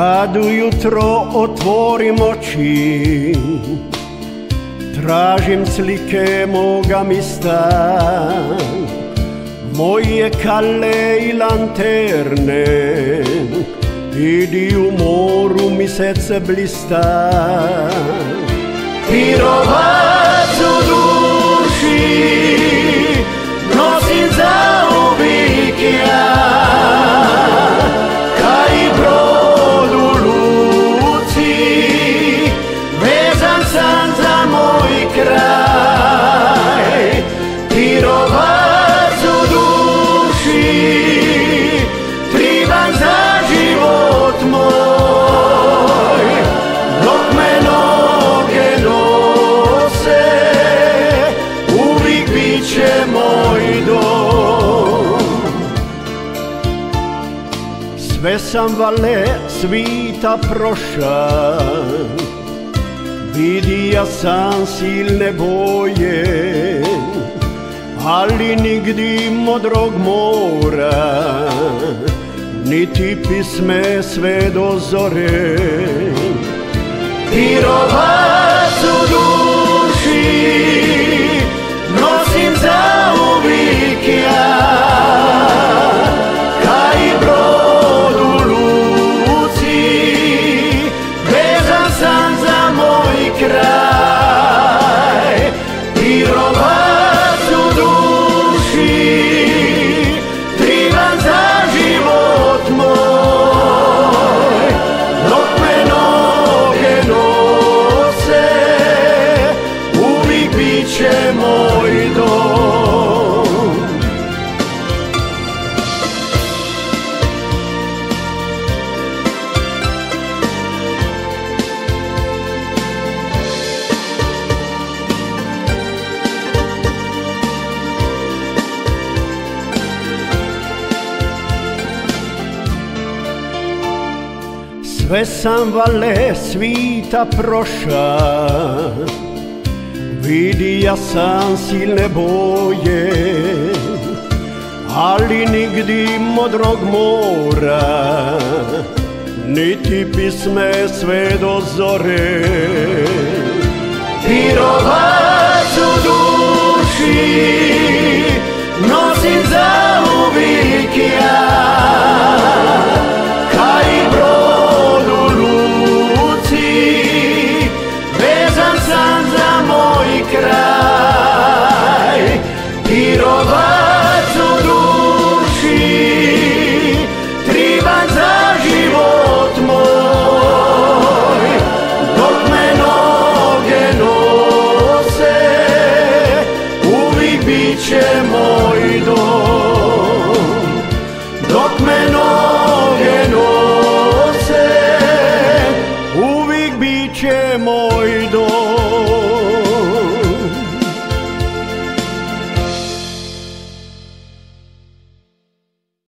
Kad ujutro otvorim oči, tražim slike moga mista, moje kale i lanterne, idi u moru misec blista. Pirovac u duši nosim zauvijek ja, kaj brod u luci, vezan sam za moj kraj. Pirovac u duši, triban za život moj, dok me noge nose, uvijek bit će moj dom. Sve sam vale svita proša, vidija sam silne boje, ali nigdi modrog mora, niti pisme sve do zore. Pirovac u duši nosim zauvijek ja, kaj brod u luci, vezan sam za moj kraj. Pirovac u duši, triban za život moj, dok me noge nose, uvijek bit će moj dom. Sve sam vale svita proša, vidija sam silne boje, ali nigdi modrog mora, niti pisme sve do zore. Pirovac u duši nosim zauvijek ja, kaj brod u luci, vezan sam za moj kraj. Pirovac u duši, triban za život moj, dok me noge nose, uvijek bit će moj